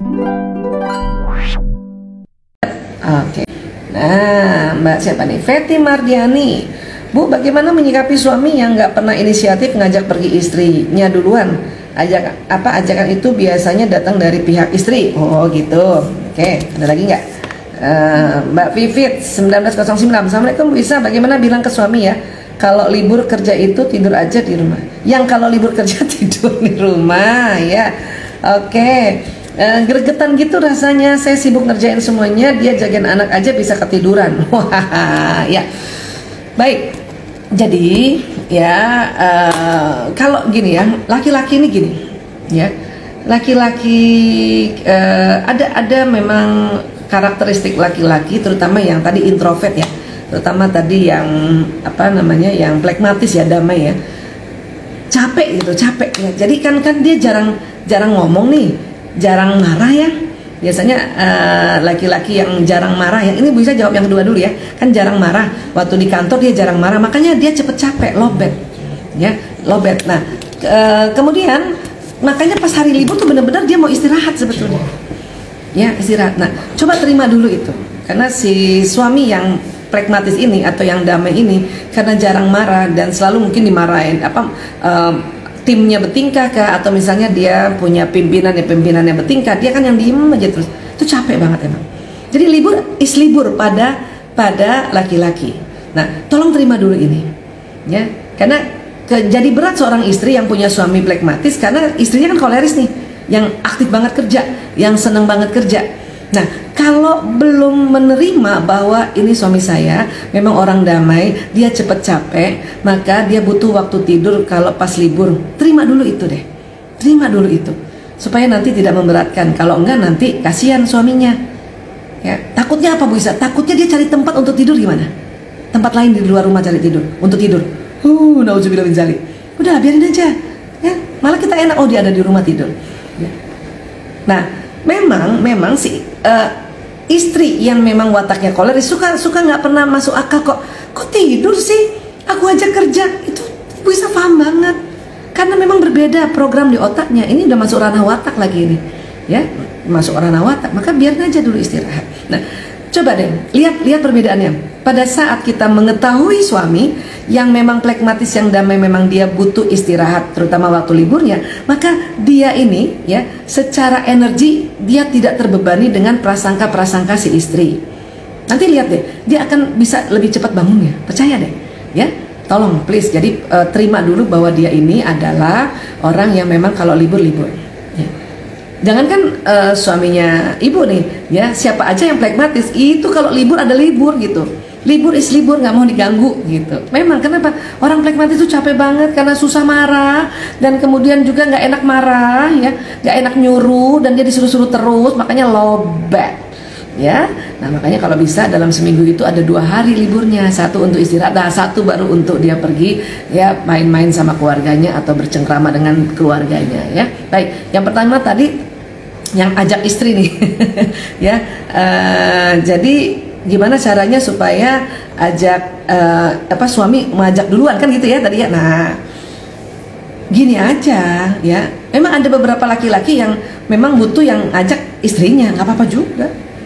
Oke. Nah, Mbak siapa nih? Feti Mardiani. Bu, bagaimana menyikapi suami yang nggak pernah inisiatif ngajak pergi istrinya duluan? Ajakan itu biasanya datang dari pihak istri. Oh gitu. Oke, ada lagi nggak? Mbak Vivit 1909. Assalamualaikum Bu Isa, bagaimana bilang ke suami ya kalau libur kerja itu tidur aja di rumah? Yang kalau libur kerja tidur di rumah ya. Oke. Gregetan gitu rasanya, saya sibuk ngerjain semuanya, dia jagain anak aja bisa ketiduran. Wah, ya. Baik. Jadi ya kalau gini ya, laki-laki ini gini ya, laki-laki ada memang karakteristik laki-laki, terutama yang tadi introvert ya, terutama tadi yang apa namanya, yang pragmatis ya, damai ya, capek gitu, capek ya. Jadi kan dia jarang ngomong nih, jarang marah ya. Biasanya laki-laki yang jarang marah, yang ini bisa jawab yang kedua dulu ya, kan jarang marah. Waktu di kantor dia jarang marah, makanya dia cepet capek, lowbat ya, lowbat. Nah kemudian makanya pas hari libur tuh bener-bener dia mau istirahat sebetulnya ya, istirahat. Nah coba terima dulu itu, karena si suami yang pragmatis ini atau yang damai ini karena jarang marah dan selalu mungkin dimarahin timnya bertingkah kah, atau misalnya dia punya pimpinannya bertingkah, dia kan yang diem aja terus, itu capek banget emang. Jadi libur pada laki-laki. Nah tolong terima dulu ini ya, karena jadi berat seorang istri yang punya suami pragmatis, karena istrinya kan koleris nih, yang aktif banget kerja, yang seneng banget kerja. Nah kalau belum menerima bahwa ini suami saya memang orang damai, dia cepet capek, maka dia butuh waktu tidur kalau pas libur. Terima dulu itu deh, terima dulu itu, supaya nanti tidak memberatkan. Kalau enggak nanti kasihan suaminya ya. Takutnya apa Bu Isa? Takutnya dia cari tempat untuk tidur gimana? Tempat lain di luar rumah cari tidur, untuk tidur. Nauzubillah min dzalik. Udah biarin aja ya, malah kita enak, oh dia ada di rumah tidur ya. Nah memang si istri yang memang wataknya koleris suka nggak pernah masuk akal, kok tidur sih, aku aja kerja, itu bisa paham banget, karena memang berbeda program di otaknya. Ini udah masuk ranah watak lagi ini ya, masuk ranah watak, maka biarin aja dulu istirahat. Nah coba deh lihat perbedaannya. Pada saat kita mengetahui suami yang memang pragmatis, yang damai, memang dia butuh istirahat terutama waktu liburnya, maka dia ini ya secara energi dia tidak terbebani dengan prasangka si istri. Nanti lihat deh, dia akan bisa lebih cepat bangunnya, percaya deh ya. Tolong please, jadi terima dulu bahwa dia ini adalah orang yang memang kalau libur ya. Jangankan suaminya ibu nih ya, siapa aja yang pragmatis itu kalau libur ada libur gitu. Libur is libur, nggak mau diganggu gitu. Memang kenapa orang pragmatis itu capek banget karena susah marah, dan kemudian juga nggak enak marah ya, nggak enak nyuruh, dan dia disuruh-suruh terus, makanya lowbat ya. Nah makanya kalau bisa dalam seminggu itu ada 2 hari liburnya, satu untuk istirahat, nah satu baru untuk dia pergi ya, main-main sama keluarganya atau bercengkrama dengan keluarganya ya. Baik, yang pertama tadi yang ajak istri nih ya, jadi gimana caranya supaya ajak suami mengajak duluan kan gitu ya tadi ya. Nah gini aja ya, memang ada beberapa laki-laki yang memang butuh yang ajak istrinya, nggak apa-apa juga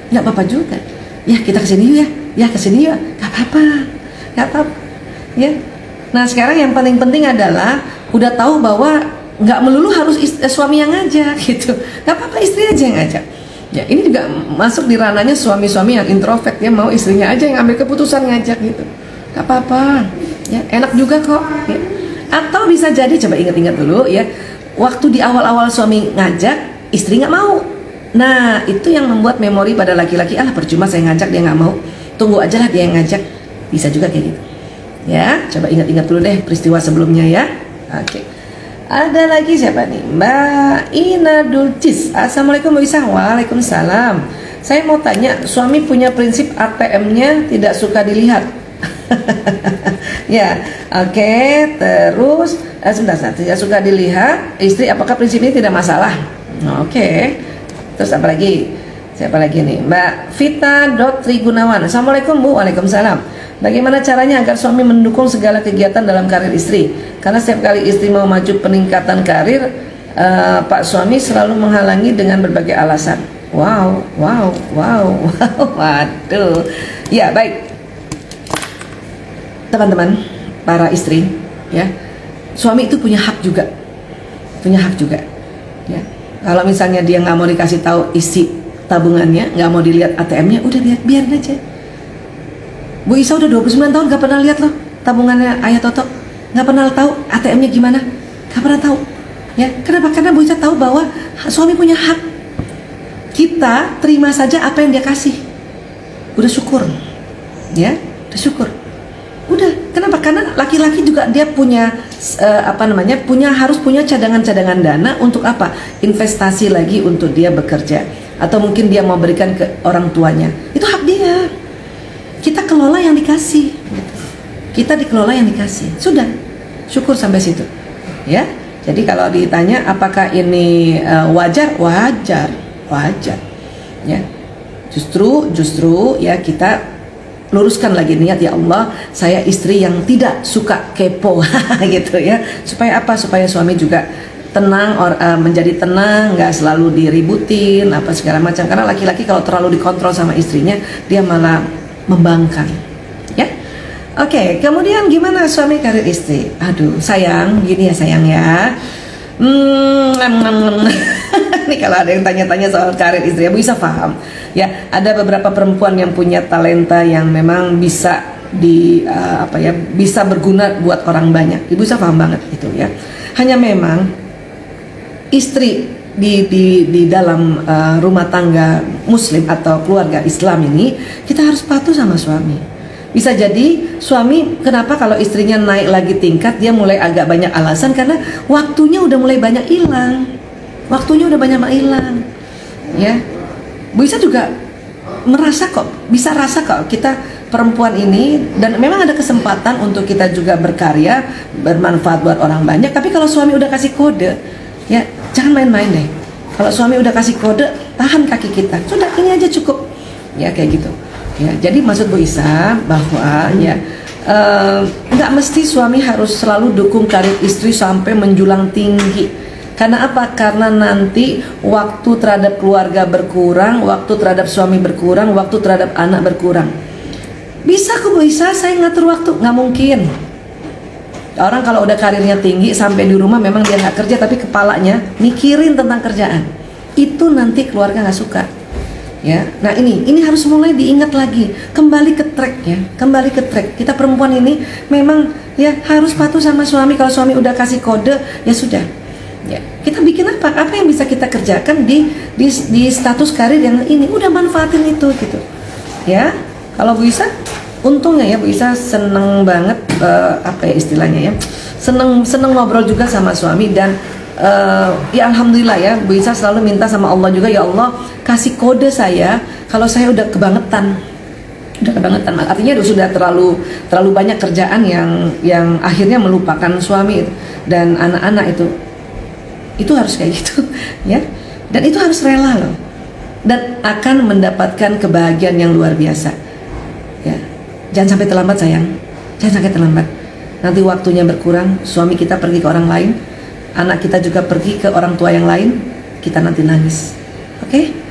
ya, kita kesini yuk ya kesini yuk, nggak apa-apa ya. Nah sekarang yang paling penting adalah udah tahu bahwa nggak melulu harus suami yang ngajak gitu, nggak apa-apa istri aja yang ngajak. Ya ini juga masuk di ranahnya suami-suami yang introvert ya, mau istrinya aja yang ambil keputusan ngajak gitu, gak apa-apa ya, enak juga kok ya. Atau bisa jadi, coba ingat-ingat dulu ya, waktu di awal-awal suami ngajak, istri nggak mau. Nah itu yang membuat memori pada laki-laki, alah percuma saya ngajak dia nggak mau, tunggu aja lah dia yang ngajak. Bisa juga kayak gitu ya. Coba ingat-ingat dulu deh peristiwa sebelumnya ya. Oke. Ada lagi siapa nih? Mbak Ina Dulcis. Assalamualaikum Bu Isa. Waalaikumsalam. Saya mau tanya, suami punya prinsip ATM-nya tidak suka dilihat. Ya, oke. Terus sebentar, tidak suka dilihat istri, apakah prinsip ini tidak masalah? Oke. Terus apa lagi? Siapa lagi nih? Mbak Vita Trigunawan. Assalamualaikum Bu. Waalaikumsalam. Bagaimana caranya agar suami mendukung segala kegiatan dalam karir istri? Karena setiap kali istri mau maju peningkatan karir, Pak suami selalu menghalangi dengan berbagai alasan. Wow, wow, wow, wow, waduh. Ya baik, teman-teman, para istri, ya, suami itu punya hak juga, ya. Kalau misalnya dia nggak mau dikasih tahu isi tabungannya, nggak mau dilihat ATM-nya, udah biarin aja. Bu Isa udah 29 tahun gak pernah lihat loh tabungannya Ayah Toto, nggak pernah tahu ATM-nya gimana, nggak pernah tahu. Ya, kenapa? Karena Bu Isa tahu bahwa suami punya hak. Kita terima saja apa yang dia kasih. Udah syukur, ya, udah syukur. Udah, kenapa? Karena laki-laki juga dia punya harus punya cadangan-cadangan dana untuk apa? Investasi lagi untuk dia bekerja, atau mungkin dia mau berikan ke orang tuanya. Itu hak dia. Kita kelola yang dikasih. Kita dikelola yang dikasih. Sudah, syukur sampai situ. Ya. Jadi kalau ditanya apakah ini wajar? Wajar. Ya. Justru ya kita luruskan lagi niat, ya Allah, saya istri yang tidak suka kepo gitu ya. Supaya apa? Supaya suami juga tenang, menjadi tenang, nggak selalu diributin apa segala macam. Karena laki-laki kalau terlalu dikontrol sama istrinya, dia malah membangkang. Ya. Oke, kemudian gimana suami karir istri? Aduh, sayang, gini ya sayang ya. Ini kalau ada yang tanya-tanya soal karir istri, ya Bu Isa paham. Ya, ada beberapa perempuan yang punya talenta yang memang bisa bisa berguna buat orang banyak. Ibu Isa paham banget itu ya. Hanya memang istri di dalam rumah tangga muslim atau keluarga Islam ini, kita harus patuh sama suami. Bisa jadi suami, kenapa kalau istrinya naik lagi tingkat, dia mulai agak banyak alasan karena waktunya udah mulai banyak hilang. Ya, Bu Isa juga bisa rasa kok kita perempuan ini, dan memang ada kesempatan untuk kita juga berkarya, bermanfaat buat orang banyak. Tapi kalau suami udah kasih kode, ya jangan main-main deh. Kalau suami udah kasih kode, tahan kaki kita. Sudah, ini aja cukup. Ya kayak gitu. Ya, jadi maksud Bu Isa bahwa ya nggak mesti suami harus selalu dukung karir istri sampai menjulang tinggi. Karena apa? Karena nanti waktu terhadap keluarga berkurang, waktu terhadap suami berkurang, waktu terhadap anak berkurang. Bisa kok Bu Isa, saya ngatur waktu? Nggak mungkin. Orang kalau udah karirnya tinggi sampai di rumah memang dia nggak kerja, tapi kepalanya mikirin tentang kerjaan. Itu nanti keluarga nggak suka. Ya, nah ini harus mulai diingat lagi, kembali ke track ya, kembali ke track. Kita perempuan ini memang ya harus patuh sama suami. Kalau suami udah kasih kode, ya sudah. Ya, kita bikin apa yang bisa kita kerjakan di status karir yang ini, udah manfaatin itu gitu. Ya, kalau Bu Isa, untungnya ya Bu Isa seneng banget istilahnya ya, seneng ngobrol juga sama suami. Dan ya alhamdulillah ya, Bu Isa selalu minta sama Allah juga, ya Allah kasih kode saya kalau saya udah kebangetan, artinya sudah terlalu banyak kerjaan yang akhirnya melupakan suami dan anak-anak. Itu harus kayak gitu ya, dan itu harus rela loh, dan akan mendapatkan kebahagiaan yang luar biasa ya. Jangan sampai terlambat sayang, jangan sampai terlambat. Nanti waktunya berkurang, suami kita pergi ke orang lain, anak kita juga pergi ke orang tua yang lain, kita nanti nangis. Oke?